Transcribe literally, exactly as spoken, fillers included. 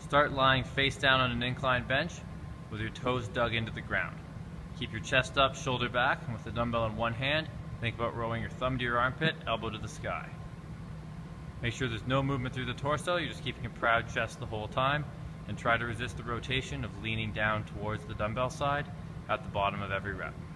Start lying face down on an inclined bench with your toes dug into the ground. Keep your chest up, shoulder back, and with the dumbbell in one hand, think about rolling your thumb to your armpit, elbow to the sky. Make sure there's no movement through the torso, you're just keeping a proud chest the whole time, and try to resist the rotation of leaning down towards the dumbbell side at the bottom of every rep.